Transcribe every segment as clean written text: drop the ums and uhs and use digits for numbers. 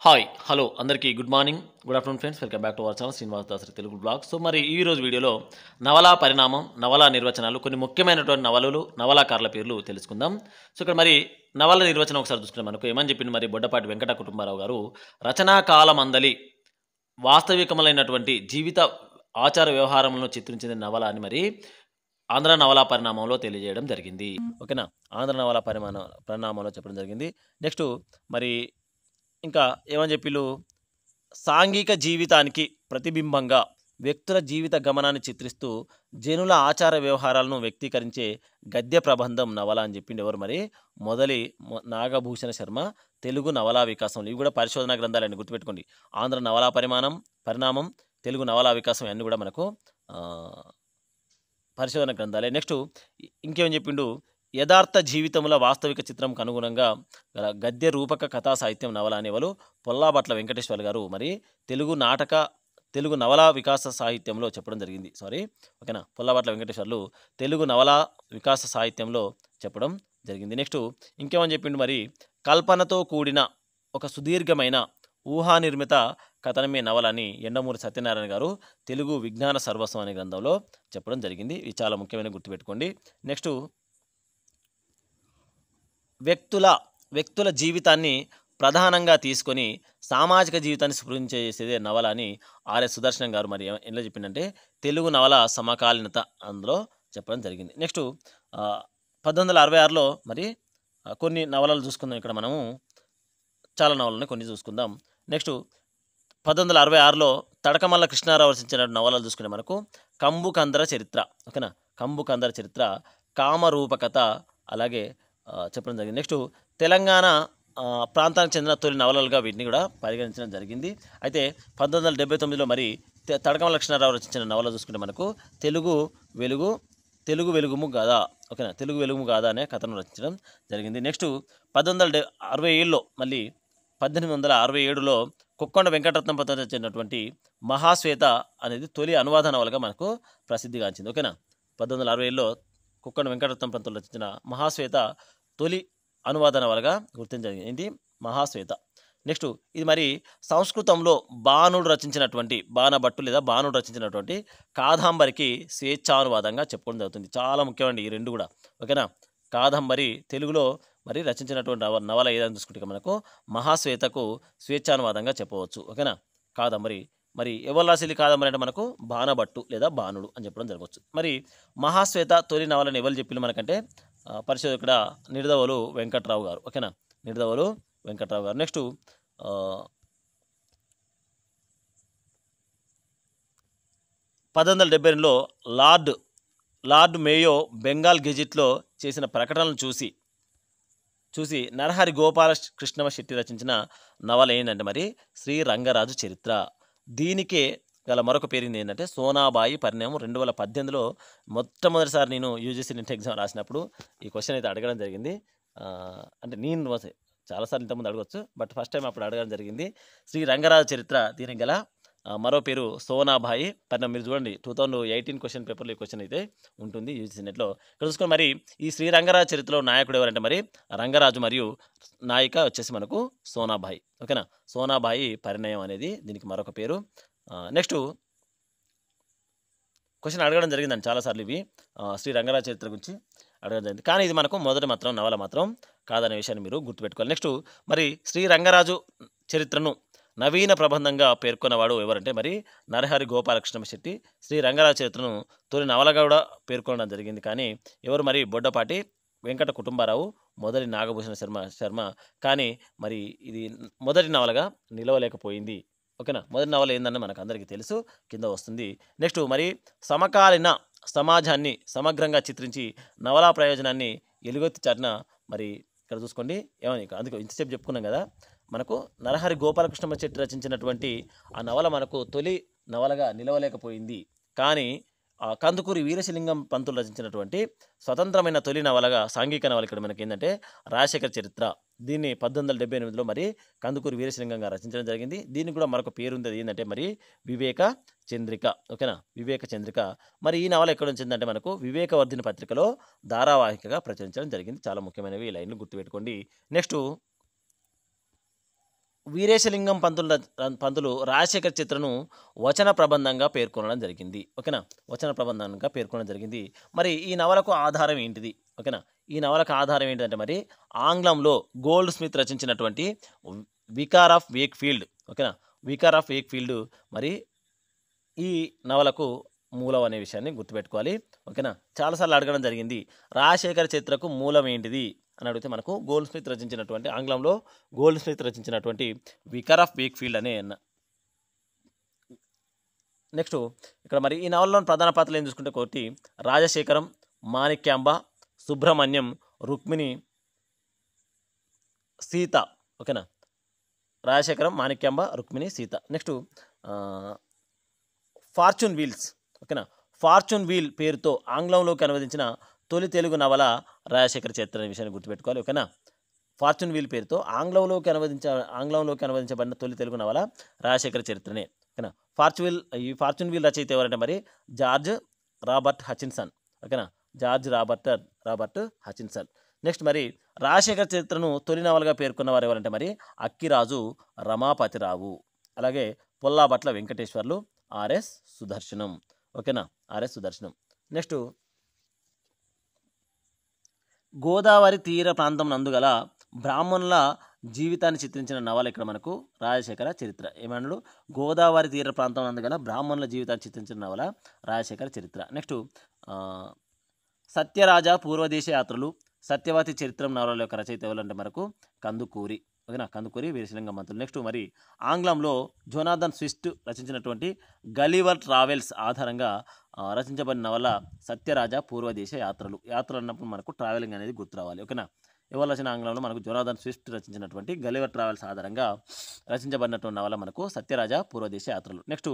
Hi hello అందరికీ good morning good afternoon friends welcome back to our channel Srinivas Dasari Telugu blog. So మరి ఈ రోజు వీడియోలో నవలా పరిణామం, నవలా నిర్వచనాలు, కొన్ని ముఖ్యమైనటువంటి నవలలు, నవలాకారుల పేర్లు తెలుసుకుందాం. సో ఇక్కడ మరి నవల నిర్వచనం ఒకసారి చూసుకుంటే మనకు ఏమని చెప్పింది మరి బొడ్డపాటి వెంకట కుటుంబారావు గారు, రచనా కాలమందలి వాస్తవికములైనటువంటి జీవిత ఆచార వ్యవహారములను చిత్రించిన నవల అని మరి ఆంధ్ర నవలా పరిణామంలో తెలియజేయడం జరిగింది. ఓకేనా, ఆంధ్ర నవలా పరిణామంలో చెప్పడం జరిగింది. నెక్స్ట్ మరి ఇంకా ఏమని చెప్పిళ్ళు, సాంఘిక జీవితానికి ప్రతిబింబంగా వ్యక్తుల జీవిత గమనాన్ని చిత్రిస్తూ జనుల ఆచార వ్యవహారాలను వ్యక్తీకరించే గద్య ప్రబంధం నవల అని చెప్పింది ఎవరు మరి నాగభూషణ శర్మ తెలుగు నవలా వికాసం. ఇవి కూడా పరిశోధనా గ్రంథాలని గుర్తుపెట్టుకోండి. ఆంధ్ర నవలా పరిణామం, తెలుగు నవలా వికాసం అన్నీ కూడా మనకు పరిశోధన గ్రంథాలే. నెక్స్ట్ ఇంకేం చెప్పిండు, యథార్థ జీవితముల వాస్తవిక చిత్రంకు అనుగుణంగా గల గద్య రూపక కథా సాహిత్యం నవల అనేవాళ్ళు పొల్లాబట్ల వెంకటేశ్వర్ గారు మరి తెలుగు నవలా వికాస సాహిత్యంలో చెప్పడం జరిగింది. ఓకేనా, పొల్లాబట్ల వెంకటేశ్వర్లు తెలుగు నవలా వికాస సాహిత్యంలో చెప్పడం జరిగింది. నెక్స్ట్ ఇంకేమని చెప్పిండు, మరి కల్పనతో కూడిన ఒక సుదీర్ఘమైన ఊహానిర్మిత కథనమే నవలని ఎండమూరి సత్యనారాయణ గారు తెలుగు విజ్ఞాన సర్వస్వం అనే గ్రంథంలో చెప్పడం జరిగింది. ఇది చాలా ముఖ్యమైన గుర్తుపెట్టుకోండి. నెక్స్ట్ వ్యక్తుల జీవితాన్ని ప్రధానంగా తీసుకొని సామాజిక జీవితాన్ని స్ఫురించేసేదే నవల అని ఆర్ఎస్ సుదర్శనం గారు మరి ఎలా చెప్పిందంటే తెలుగు నవల సమకాలీనత అందులో చెప్పడం జరిగింది. నెక్స్ట్ 1866లో మరి కొన్ని నవలలు చూసుకుందాం. ఇక్కడ మనము చాలా నవలని కొన్ని చూసుకుందాం. నెక్స్ట్ 1866లో తడకమల్ల కృష్ణారావు రచించిన నవలలు చూసుకుంటే మనకు కంబుకందర చరిత్ర. ఓకేనా, కంబుకందర చరిత్ర, కామరూపకథ అలాగే చెప్పడం జరిగింది. నెక్స్ట్ తెలంగాణ ప్రాంతానికి చెందిన తొలి నవలలుగా వీటిని కూడా పరిగణించడం జరిగింది. అయితే 1879లో మరి తడకమల్ల లక్ష్మణరావు రచించిన నవల చూసుకుంటే మనకు తెలుగు వెలుగుము గాథ. ఓకేనా, తెలుగు వెలుగుము గాథ అనే కథను రచించడం జరిగింది. నెక్స్ట్ 1867లో మళ్ళీ 1867లో కొక్కొండ వెంకటరత్నం పత్రిక చెందినటువంటి మహాశ్వేత అనేది తొలి అనువాద నవలగా మనకు ప్రసిద్ధిగాంచింది. ఓకేనా, 1867లో కొక్కొండ వెంకటరత్నం పంతులు రచించిన మహాశ్వేత తొలి అనువాద నవలగా గుర్తించడం ఏంటి మహాశ్వేత. నెక్స్ట్ ఇది మరి సంస్కృతంలో బాణుడు రచించినటువంటి కాదంబరికి స్వేచ్ఛానువాదంగా చెప్పుకోవడం జరుగుతుంది. చాలా ముఖ్యమండి ఈ రెండు కూడా. ఓకేనా, కాదంబరి తెలుగులో మరి రచించినటువంటి నవల ఏదని చూసుకుంటే మనకు మహాశ్వేతకు స్వేచ్ఛానువాదంగా చెప్పవచ్చు. ఓకేనా, కాదంబరి మరి ఎవరు రాసింది కాదంబరి అంటే మనకు బాణభట్టు లేదా బాణుడు అని చెప్పడం జరగవచ్చు. మరి మహాశ్వేత తొలి నవలని ఎవరు చెప్పిన మనకంటే పరిశోధకుడ నిడదవోలు వెంకట్రావు గారు. ఓకేనా, నిడదవోలు వెంకట్రావు గారు. నెక్స్ట్ 1872లో లార్డ్ మేయో బెంగాల్ గెజిట్లో చేసిన ప్రకటనలు చూసి నరహరి గోపాల కృష్ణమ శెట్టి రచించిన నవల ఏంటంటే మరి శ్రీరంగరాజు చరిత్ర. దీనికే గల మరొక పేరు ఏంటంటే సోనాబాయి పరిణామం. 2018లో మొట్టమొదటిసారి నేను యూజీసీ నెట్ ఎగ్జామ్ రాసినప్పుడు ఈ క్వశ్చన్ అయితే అడగడం జరిగింది. అంటే నేను చాలాసార్లు ఇంతకుముందు అడగవచ్చు, బట్ ఫస్ట్ టైం అప్పుడు అడగడం జరిగింది. శ్రీరంగరాజు చరిత్ర, దీనికి గల మరో పేరు సోనాబాయి పరిణామం. మీరు చూడండి 2018 క్వశ్చన్ పేపర్లో ఈ క్వశ్చన్ అయితే ఉంటుంది యూజీసీ నెట్లో. ఇక్కడ చూసుకొని మరి ఈ శ్రీరంగరాజు చరిత్రలో నాయకుడు ఎవరంటే మరి రంగరాజు మరియు నాయిక వచ్చేసి మనకు సోనాబాయి. ఓకేనా, సోనాబాయి పరిణయం అనేది దీనికి మరొక పేరు. నెక్స్ట్ క్వశ్చన్ అడగడం జరిగిందండి చాలాసార్లు ఇవి శ్రీరంగరాజు చరిత్ర గురించి అడగడం జరిగింది, కానీ ఇది మనకు మొదటి నవల మాత్రం కాదనే విషయాన్ని మీరు గుర్తుపెట్టుకోవాలి. నెక్స్ట్ మరి శ్రీరంగరాజు చరిత్రను నవీన ప్రబంధంగా పేర్కొన్నవాడు ఎవరంటే మరి నరహరి గోపాలకృష్ణ శెట్టి. శ్రీరంగరాజు చరిత్రను తొలి నవలగా కూడా పేర్కొనడం జరిగింది, కానీ ఎవరు మరి బొడ్డపాటి వెంకట కుటుంబారావు, మొదటి నాగభూషణ శర్మ. కానీ మరి ఇది మొదటి నవలగా నిలవలేకపోయింది. ఓకేనా, మొదటి నవల ఏందని మనకు అందరికీ తెలుసు, కింద వస్తుంది. నెక్స్ట్ మరి సమకాలీన సమాజాన్ని సమగ్రంగా చిత్రించి నవలా ప్రయోజనాన్ని ఎలుగెత్తి చాటిన మరి ఇక్కడ చూసుకోండి ఏమని అందుకే ఇంతసేపు చెప్పుకున్నాం కదా, మనకు నరహరి గోపాలకృష్ణ శెట్టి రచించినటువంటి ఆ నవల మనకు తొలి నవలగా నిలవలేకపోయింది. కానీ కందుకూరి వీరేశలింగం పంతులు రచించినటువంటి స్వతంత్రమైన తొలి నవలగా సాంఘిక నవల ఇక్కడ మనకి ఏంటంటే రాజశేఖర చరిత్ర. దీన్ని 1878లో మరి కందుకూరి వీరేశలింగం గారు రచించడం జరిగింది. దీనికి కూడా మరొక పేరు ఉంది, అది ఏంటంటే మరి వివేక చంద్రిక. ఓకేనా, వివేక చంద్రిక. మరి ఈ నవల ఎక్కడ వచ్చిందంటే మనకు వివేకవర్ధిని పత్రికలో ధారావాహికగా ప్రచురించడం జరిగింది. చాలా ముఖ్యమైనవి ఈ లైన్లు గుర్తుపెట్టుకోండి. నెక్స్ట్ వీరేశలింగం పంతులు రాజశేఖర్ చిత్రను వచన ప్రబంధంగా పేర్కొనడం జరిగింది. ఓకేనా, వచన ప్రబంధంగా పేర్కొనడం జరిగింది. మరి ఈ నవలకు ఆధారం ఏంటిది? ఓకేనా, ఈ నవలకు ఆధారం ఏంటంటే మరి ఆంగ్లంలో గోల్డ్ స్మిత్ రచించినటువంటి వికార్ ఆఫ్ వేక్ఫీల్డ్. ఓకేనా, వికార్ ఆఫ్ వేక్ఫీల్డ్ మరి ఈ నవలకు మూలం అనే విషయాన్ని గుర్తుపెట్టుకోవాలి. ఓకేనా, చాలాసార్లు అడగడం జరిగింది రాజశేఖర చరిత్రకు మూలం ఏంటిది అని అడిగితే మనకు గోల్డ్ స్మిత్ రచించినటువంటి, ఆంగ్లంలో గోల్డ్ స్మిత్ రచించినటువంటి వికార్ ఆఫ్ వేక్ఫీల్డ్ అనే. నెక్స్ట్ ఇక్కడ మరి ఈ నవలలోని ప్రధాన పాత్రలు ఏం చూసుకుంటే ఒకటి రాజశేఖరం, మాణిక్యాంబ, సుబ్రహ్మణ్యం, రుక్మిణి, సీత. ఓకేనా, Rajasekharam, Manikyamba, Rukmini, Sita. Next Fortune Wheels. ఓకేనా, ఫార్చ్యూన్ వీల్ పేరుతో ఆంగ్లంలోకి అనువదించిన తొలి తెలుగు నవల రాజశేఖర చరిత్ర అనే విషయాన్ని గుర్తుపెట్టుకోవాలి. ఓకేనా, ఫార్చ్యూన్ వీల్ పేరుతో ఆంగ్లంలోకి అనువదించబడిన తొలి తెలుగు నవల రాజశేఖర చరిత్రనే. ఓకేనా, ఈ ఫార్చ్యూన్ వీల్ రచయిత ఎవరంటే మరి జార్జ్ రాబర్ట్ హచిన్సన్. ఓకేనా, జార్జ్ రాబర్ట్ హచిన్సన్. నెక్స్ట్ మరి రాజశేఖర చరిత్రను తొలి నవలగా పేర్కొన్న వారు ఎవరంటే మరి అక్కిరాజు రమాపతిరావు, అలాగే పొల్లాబట్ల వెంకటేశ్వర్లు, ఆర్ఎస్ సుదర్శనం. ఓకేనా, ఆర్ఎస్ సుదర్శనం. నెక్స్ట్ గోదావరి తీర ప్రాంతం నందుగల బ్రాహ్మణుల జీవితాన్ని చిత్రించిన నవల ఇక్కడ మనకు రాజశేఖర చరిత్ర. ఏమన్నాడు? గోదావరి తీర ప్రాంతం నందుగల బ్రాహ్మణుల జీవితాన్ని చిత్రించిన నవల రాజశేఖర చరిత్ర. నెక్స్ట్ సత్యరాజ పూర్వదేశ యాత్రలు, సత్యవతి చరిత్రం నవల యొక్క రచయిత ఎవరంటే మనకు కందుకూరి. ఓకేనా, కందుకూరి వీరేశలింగం పంతులు. నెక్స్ట్ మరి ఆంగ్లంలో జోనాథన్ స్విఫ్ట్ రచించినటువంటి గలివర్ ట్రావెల్స్ ఆధారంగా రచించబడిన నవల సత్యరాజ పూర్వదేశ యాత్రలు. యాత్రలు అన్నప్పుడు మనకు ట్రావెలింగ్ అనేది గుర్తు రావాలి. ఓకేనా, ఎవరు రచన? ఆంగ్లంలో మనకు జోనాథన్ స్విఫ్ట్ రచించినటువంటి గలివర్ ట్రావెల్స్ ఆధారంగా రచించబడినటువంటి నవల మనకు సత్యరాజ పూర్వదేశ యాత్రలు. నెక్స్ట్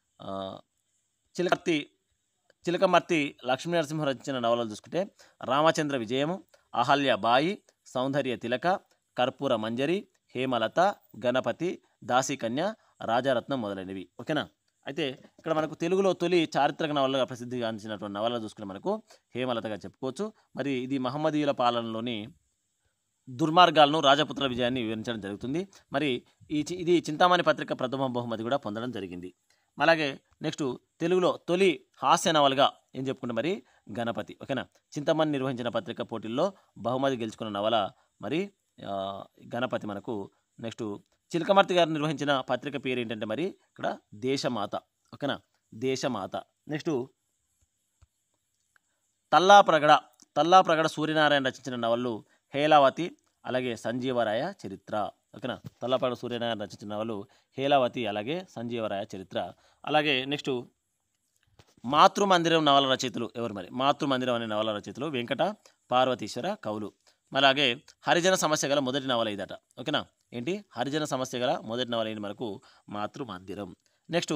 చిలకమర్తి లక్ష్మీ నరసింహ రచించిన నవలలు చూసుకుంటే రామచంద్ర విజయము, అహల్యబాయి, సౌందర్య తిలక, కర్పూర మంజరి, హేమలత, గణపతి, దాసీకన్య, రాజారత్నం మొదలైనవి. ఓకేనా, అయితే ఇక్కడ మనకు తెలుగులో తొలి చారిత్రక నవలగా ప్రసిద్ధిగాంచినటువంటి నవల చూసుకుంటే మనకు హేమలతగా చెప్పుకోవచ్చు. మరి ఇది మహమ్మదీయుల పాలనలోని దుర్మార్గాలను, రాజపుత్ర విజయాన్ని వివరించడం జరుగుతుంది. మరి ఇది చింతామణి పత్రిక ప్రథమ బహుమతి కూడా పొందడం జరిగింది. అలాగే నెక్స్ట్ తెలుగులో తొలి హాస్య నవలగా ఏం చెప్పుకుంటే మరి గణపతి. ఓకేనా, చింతామణి నిర్వహించిన పత్రిక పోటీల్లో బహుమతి గెలుచుకున్న నవల మరి గణపతి మనకు. నెక్స్ట్ చిలకమర్తి గారు నిర్వహించిన పత్రిక పేరు ఏంటంటే మరి ఇక్కడ దేశమాత. ఓకేనా, దేశమాత. నెక్స్ట్ తల్లాప్రగడ సూర్యనారాయణ రచించిన నవలు హేలావతి, అలాగే సంజీవరాయ చరిత్ర. ఓకేనా, తల్లాప్రగడ సూర్యనారాయణ రచించిన నవలు హేలావతి, అలాగే సంజీవరాయ చరిత్ర. అలాగే నెక్స్ట్ మాతృమందిరం నవల రచయితలు ఎవరు మరి? మాతృమందిరం అనే నవల రచయితలు వెంకట పార్వతీశ్వర కవులు. అలాగే హరిజన సమస్య గల మొదటి నవల ఇదట. ఓకేనా, ఏంటి? హరిజన సమస్య గల మొదటి నవల ఏంటి మనకు? మాతృమందిరం. నెక్స్ట్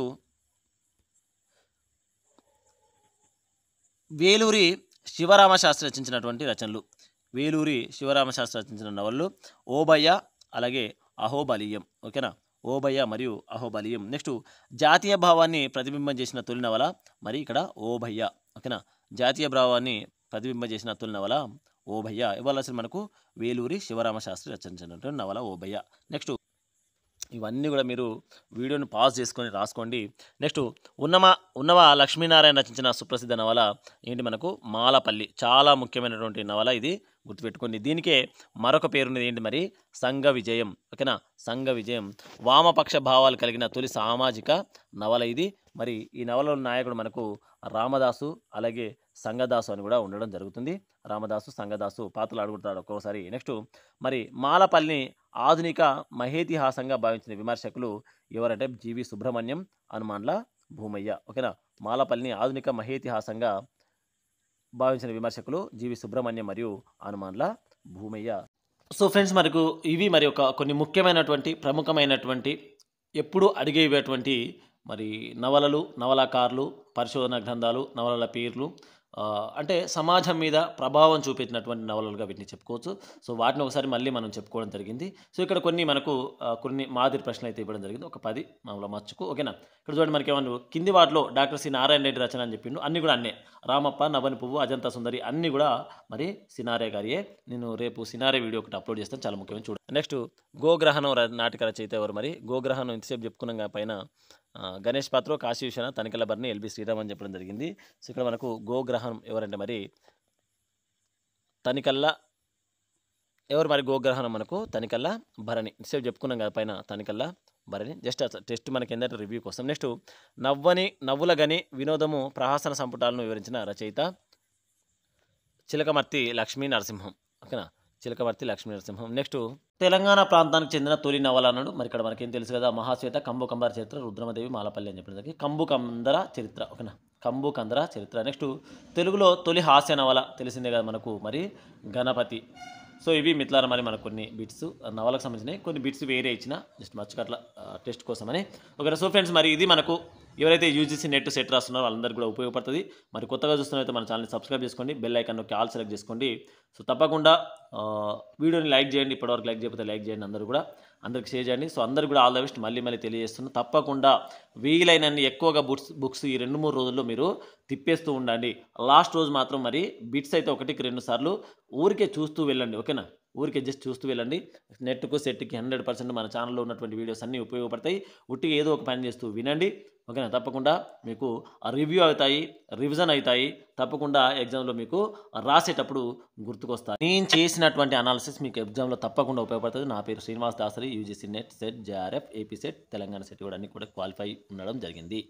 వేలూరి శివరామశాస్త్రి రచించినటువంటి రచనలు. వేలూరి శివరామశాస్త్రి రచించిన నవలలు ఓబయ్య, అలాగే అహోబలియం. ఓకేనా, ఓబయ్య మరియు అహోబలియం. నెక్స్ట్ జాతీయ భావాన్ని ప్రతిబింబం చేసిన తొలి నవల మరి ఇక్కడ ఓబయ్య. ఓకేనా, జాతీయ భావాన్ని ప్రతిబింబం చేసిన తొలి నవల ఓబయ్య. ఇవాళ అసలు మనకు వేలూరి శివరామశాస్త్రి రచించినటువంటి నవల ఓబయ్య. నెక్స్ట్ ఇవన్నీ కూడా మీరు వీడియోని పాజ్ చేసుకొని రాసుకోండి. నెక్స్ట్ ఉన్నవ లక్ష్మీనారాయణ రచించిన సుప్రసిద్ధ నవల ఏంటి మనకు? మాలపల్లి. చాలా ముఖ్యమైనటువంటి నవల ఇది, గుర్తుపెట్టుకోండి. దీనికే మరొక పేరున్నది ఏంటి మరి? సంఘ విజయం. ఓకేనా, సంఘ విజయం. వామపక్ష భావాలు కలిగిన తొలి సామాజిక నవల ఇది. మరి ఈ నవలలో నాయకుడు మనకు రామదాసు, అలాగే సంగదాసు అని కూడా ఉండడం జరుగుతుంది. రామదాసు, సంగదాసు పాత్రలు అడుగుతాడు ఒక్కోసారి. నెక్స్ట్ మరి మాలపల్లిని ఆధునిక మహేతిహాసంగా భావించిన విమర్శకులు ఎవరంటే జీవి సుబ్రహ్మణ్యం, హనుమాన్ల భూమయ్య. ఓకేనా, మాలపల్లిని ఆధునిక మహేతిహాసంగా భావించిన విమర్శకులు జీవి సుబ్రహ్మణ్యం మరియు హనుమాన్ల భూమయ్య. సో ఫ్రెండ్స్, మనకు ఇవి మరి కొన్ని ముఖ్యమైనటువంటి ప్రముఖమైనటువంటి ఎప్పుడు అడిగేటువంటి మరి నవలలు, నవలాకారులు, పరిశోధన గ్రంథాలు, నవలల పేర్లు, అంటే సమాజం మీద ప్రభావం చూపించినటువంటి నవలలుగా వీటిని చెప్పుకోవచ్చు. సో, వాటిని ఒకసారి మళ్ళీ మనం చెప్పుకోవడం జరిగింది. సో, ఇక్కడ కొన్ని మనకు కొన్ని మాదిరి ప్రశ్నలు అయితే ఇవ్వడం జరిగింది. ఒక 10 మామూలుగా మచ్చుకు ఓకేనా. ఇక్కడ చూడండి మనకేమన్నా కింది వాటిలో డాక్టర్ సి నారాయణ రెడ్డి రచన అని చెప్పిండు. అన్నీ కూడా అన్నే. రామప్ప, నవని పువ్వు, అజంతా సుందరి అన్నీ కూడా మరి సినారే గారియే. నేను రేపు సినారే వీడియో ఒకటి అప్లోడ్ చేస్తాను. చాలా ముఖ్యమైన చూడండి. నెక్స్ట్ గోగ్రహణం నాటిక రచయిత ఎవరు మరి? గోగ్రహణం ఇంతసేపు చెప్పుకున్నాం పైన గణేష్ పాత్ర, కాశీ విశ్వనాథ్, తనికెళ్ళ భరణి, ఎల్బి శ్రీరామ్ అని చెప్పడం జరిగింది. సో, ఇక్కడ మనకు గోగ్రహణం ఎవరంటే మరి తనికల్ల ఎవరు మరి? గోగ్రహణం మనకు తనికల్ల భరణి. ఇంతసేపు చెప్పుకున్నాం కదా పైన తనికల్ల భరణి. జస్ట్ టెస్ట్ మనకి ఏంటంటే రివ్యూ కోసం. నెక్స్ట్ నవ్వుల గని వినోదము ప్రహాసన సంపుటాలను వివరించిన రచయిత చిలకమర్తి లక్ష్మీ నరసింహం. ఓకేనా, చిలకమర్తి లక్ష్మీ నరసింహం. నెక్స్ట్ తెలంగాణ ప్రాంతానికి చెందిన తొలి నవల అన్నాడు. మరి ఇక్కడ మనకేం తెలుసు కదా, మహాశ్వేత, కంబు కందర చరిత్ర, రుద్రమదేవి, మాలపల్లి అని చెప్పినది కంబు కందర చరిత్ర. ఓకేనా, కంబు కందర చరిత్ర. నెక్స్ట్ తెలుగులో తొలి హాస్య నవల తెలిసిందే కదా మనకు మరి గణపతి. సో, ఇవి మిత్రులారా మరి మనకు కొన్ని బిట్స్ నవలకు సంబంధించినవి, కొన్ని బిట్స్ వేరే ఇచ్చిన జస్ట్ మర్చికట్ల టెస్ట్ కోసమని. ఓకే సో ఫ్రెండ్స్, మరి ఇది మనకు ఎవరైతే యూజీసీ నెట్ సెట్ రాస్తున్నారో వాళ్ళందరికీ కూడా ఉపయోగపడుతుంది. మరి కొత్తగా చూస్తున్నైతే మన ఛానల్ని సబ్స్క్రైబ్ చేసుకోండి, బెల్ ఐకాన్ నొక్కి ఆల్ సెలెక్ట్ చేసుకోండి. సో, తప్పకుండా వీడియోని లైక్ చేయండి. ఇప్పటివరకు లైక్ చేయకపోతే లైక్ చేయండి, అందరూ కూడా అందరికి షేర్ చేయండి. సో, అందరికీ కూడా ఆల్ ద బెస్ట్ మళ్ళీ తెలియజేస్తున్నాను. తప్పకుండా వీలైనన్ని ఎక్కువగా బుక్స్ ఈ 2-3 రోజుల్లో మీరు తిప్పేస్తూ ఉండండి. లాస్ట్ రోజు మాత్రం మరి బిట్స్ అయితే 1కి 2 సార్లు ఊరికే చూస్తూ వెళ్ళండి. ఓకేనా, ఊరికే జస్ట్ చూస్తూ వెళ్ళండి. నెట్కు సెట్కి 100% మన ఛానల్లో ఉన్నటువంటి వీడియోస్ అన్నీ ఉపయోగపడతాయి. ఉట్టిగా ఏదో ఒక పని చేస్తూ వినండి. ఓకేనా, తప్పకుండా మీకు రివ్యూ అవుతాయి, రివిజన్ అవుతాయి. తప్పకుండా ఎగ్జామ్లో మీకు రాసేటప్పుడు గుర్తుకొస్తాయి. నేను చేసినటువంటి అనాలిసిస్ మీకు ఎగ్జామ్లో తప్పకుండా ఉపయోగపడుతుంది. నా పేరు Srinivas Dasari, UGC NET SET, JRF, AP SET, Telangana SET కూడా అన్ని కూడా క్వాలిఫై ఉండడం జరిగింది.